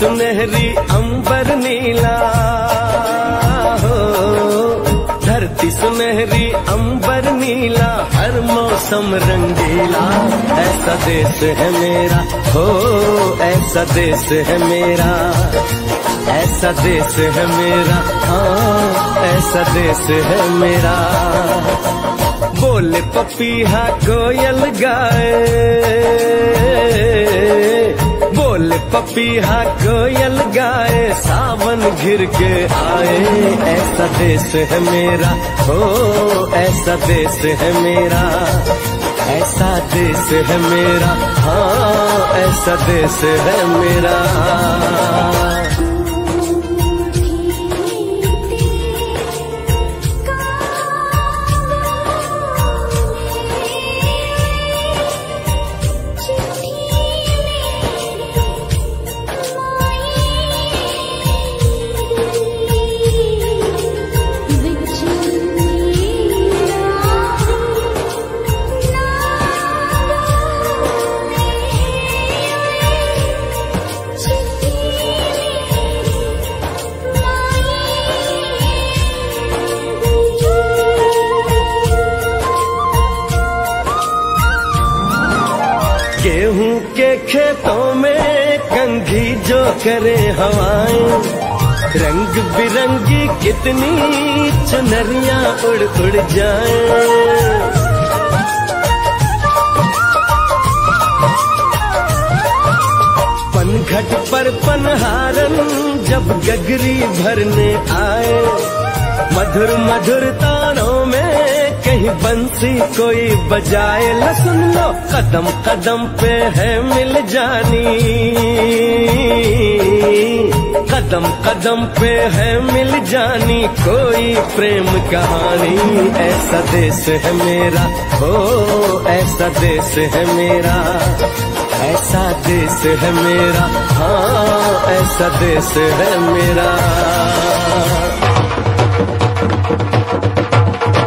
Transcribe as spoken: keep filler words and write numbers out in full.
सुनहरी अंबर नीला हो, धरती सुनहरी अंबर नीला, हर मौसम रंगीला। ऐसा देश है मेरा हो, ऐसा देश है मेरा, ऐसा देश है मेरा, हाँ ऐसा देश है मेरा। बोले पपीहा कोयल गाए, बोले पपीहा कोयल गाए, सावन घिर के आए। ऐसा देश है मेरा हो, ऐसा देश है मेरा, ऐसा देश है मेरा, हाँ ऐसा देश है मेरा। गेहूं के खेतों में कंघी जो करे हवाएं, रंग बिरंगी कितनी चुनरियां उड़ उड़ जाएं। पनघट पर पनहारन जब गगरी भरने आए, मधुर मधुर तानों में कहीं बंसी कोई बजाए। ल सुन लो कदम कदम पे है मिल जानी, कदम कदम पे है मिल जानी कोई प्रेम कहानी। ऐसा देश है मेरा हो, ऐसा देश है मेरा, ऐसा देश है मेरा, हाँ ऐसा देश है मेरा।